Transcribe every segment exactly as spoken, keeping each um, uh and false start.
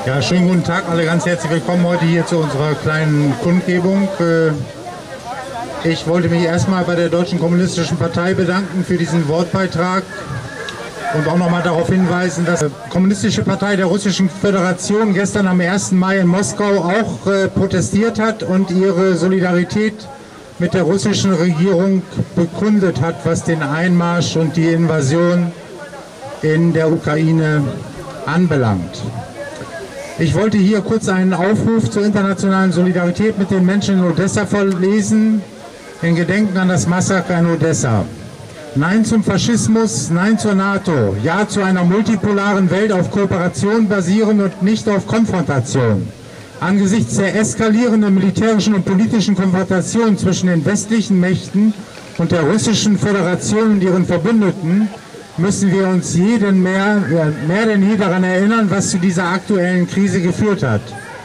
Ja, schönen guten Tag, alle ganz herzlich willkommen heute hier zu unserer kleinen Kundgebung. Ich wollte mich erstmal bei der Deutschen Kommunistischen Partei bedanken für diesen Wortbeitrag und auch nochmal darauf hinweisen, dass die Kommunistische Partei der Russischen Föderation gestern am ersten Mai in Moskau auch äh, protestiert hat und ihre Solidarität mit der russischen Regierung bekundet hat, was den Einmarsch und die Invasion in der Ukraine anbelangt. Ich wollte hier kurz einen Aufruf zur internationalen Solidarität mit den Menschen in Odessa vorlesen, in Gedenken an das Massaker in Odessa. Nein zum Faschismus, nein zur NATO, ja zu einer multipolaren Welt auf Kooperation basieren und nicht auf Konfrontation. Angesichts der eskalierenden militärischen und politischen Konfrontation zwischen den westlichen Mächten und der Russischen Föderation und ihren Verbündeten müssen wir uns jeden mehr, mehr denn je daran erinnern, was zu dieser aktuellen Krise geführt hat.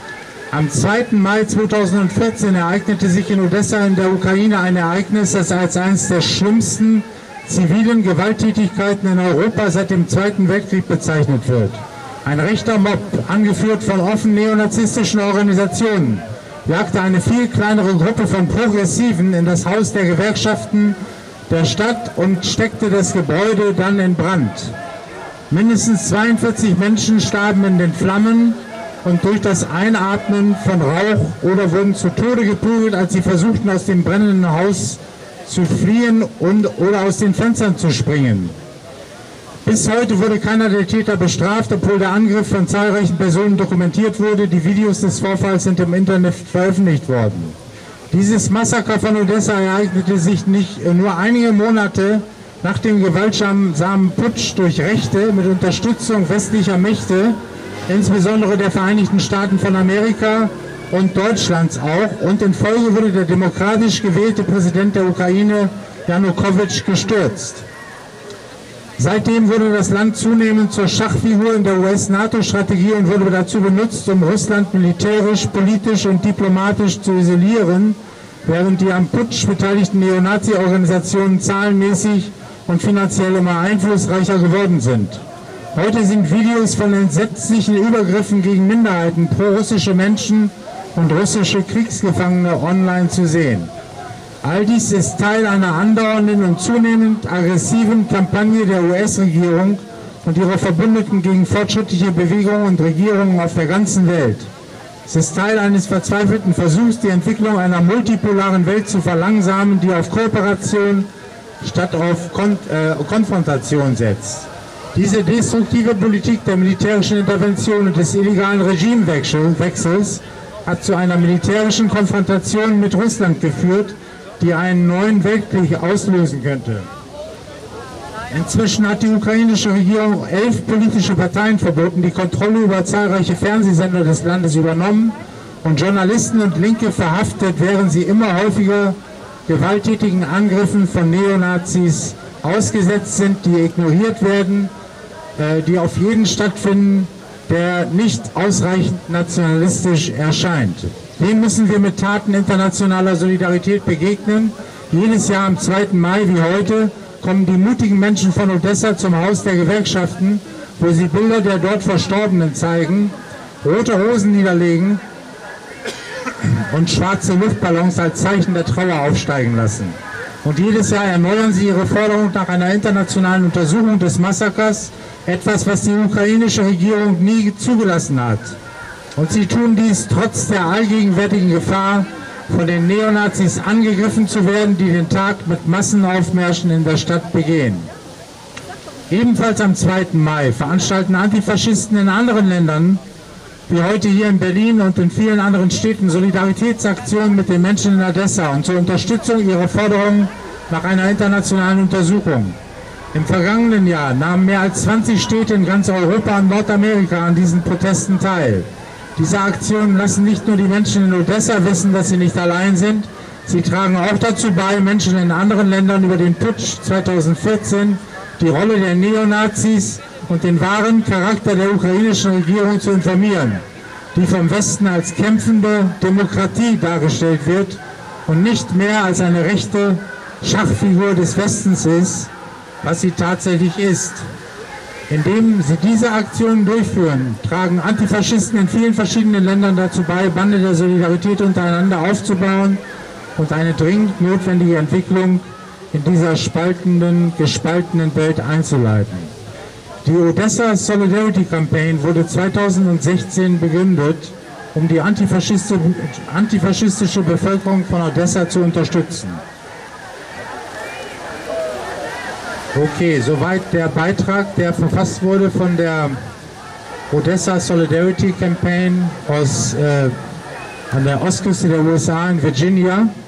Am zweiten Mai zweitausendvierzehn ereignete sich in Odessa in der Ukraine ein Ereignis, das als eines der schlimmsten zivilen Gewalttätigkeiten in Europa seit dem Zweiten Weltkrieg bezeichnet wird. Ein rechter Mob, angeführt von offen neonazistischen Organisationen, jagte eine viel kleinere Gruppe von Progressiven in das Haus der Gewerkschaften der Stadt und steckte das Gebäude dann in Brand. Mindestens zweiundvierzig Menschen starben in den Flammen und durch das Einatmen von Rauch oder wurden zu Tode geprügelt, als sie versuchten, aus dem brennenden Haus zu fliehen und oder aus den Fenstern zu springen. Bis heute wurde keiner der Täter bestraft, obwohl der Angriff von zahlreichen Personen dokumentiert wurde. Die Videos des Vorfalls sind im Internet veröffentlicht worden. Dieses Massaker von Odessa ereignete sich nicht nur einige Monate nach dem gewaltsamen Putsch durch Rechte mit Unterstützung westlicher Mächte, insbesondere der Vereinigten Staaten von Amerika und Deutschlands auch, und in Folge wurde der demokratisch gewählte Präsident der Ukraine, Janukowitsch, gestürzt. Seitdem wurde das Land zunehmend zur Schachfigur in der U S-NATO-Strategie und wurde dazu benutzt, um Russland militärisch, politisch und diplomatisch zu isolieren, während die am Putsch beteiligten Neonazi-Organisationen zahlenmäßig und finanziell immer einflussreicher geworden sind. Heute sind Videos von entsetzlichen Übergriffen gegen Minderheiten, pro-russische Menschen und russische Kriegsgefangene online zu sehen. All dies ist Teil einer andauernden und zunehmend aggressiven Kampagne der U S-Regierung und ihrer Verbündeten gegen fortschrittliche Bewegungen und Regierungen auf der ganzen Welt. Es ist Teil eines verzweifelten Versuchs, die Entwicklung einer multipolaren Welt zu verlangsamen, die auf Kooperation statt auf Kon äh, Konfrontation setzt. Diese destruktive Politik der militärischen Intervention und des illegalen Regimewechsels hat zu einer militärischen Konfrontation mit Russland geführt, die einen neuen Weltkrieg auslösen könnte. Inzwischen hat die ukrainische Regierung elf politische Parteien verboten, die Kontrolle über zahlreiche Fernsehsender des Landes übernommen und Journalisten und Linke verhaftet, während sie immer häufiger gewalttätigen Angriffen von Neonazis ausgesetzt sind, die ignoriert werden, äh, die auf jeden stattfinden, der nicht ausreichend nationalistisch erscheint. Dem müssen wir mit Taten internationaler Solidarität begegnen. Jedes Jahr am zweiten Mai wie heute kommen die mutigen Menschen von Odessa zum Haus der Gewerkschaften, wo sie Bilder der dort Verstorbenen zeigen, rote Hosen niederlegen und schwarze Luftballons als Zeichen der Trauer aufsteigen lassen. Und jedes Jahr erneuern sie ihre Forderung nach einer internationalen Untersuchung des Massakers, etwas, was die ukrainische Regierung nie zugelassen hat. Und sie tun dies trotz der allgegenwärtigen Gefahr, von den Neonazis angegriffen zu werden, die den Tag mit Massenaufmärschen in der Stadt begehen. Ebenfalls am zweiten Mai veranstalten Antifaschisten in anderen Ländern, wie heute hier in Berlin und in vielen anderen Städten, Solidaritätsaktionen mit den Menschen in Odessa und zur Unterstützung ihrer Forderungen nach einer internationalen Untersuchung. Im vergangenen Jahr nahmen mehr als zwanzig Städte in ganz Europa und Nordamerika an diesen Protesten teil. Diese Aktionen lassen nicht nur die Menschen in Odessa wissen, dass sie nicht allein sind, sie tragen auch dazu bei, Menschen in anderen Ländern über den Putsch zweitausendvierzehn, die Rolle der Neonazis und den wahren Charakter der ukrainischen Regierung zu informieren, die vom Westen als kämpfende Demokratie dargestellt wird und nicht mehr als eine rechte Schachfigur des Westens ist, was sie tatsächlich ist. Indem sie diese Aktionen durchführen, tragen Antifaschisten in vielen verschiedenen Ländern dazu bei, Bande der Solidarität untereinander aufzubauen und eine dringend notwendige Entwicklung in dieser spaltenden, gespaltenen Welt einzuleiten. Die Odessa Solidarity Campaign wurde zweitausendsechzehn begründet, um die antifaschistische, antifaschistische Bevölkerung von Odessa zu unterstützen. Okay, soweit der Beitrag, der verfasst wurde von der Odessa Solidarity Campaign aus, äh, an der Ostküste der U S A in Virginia.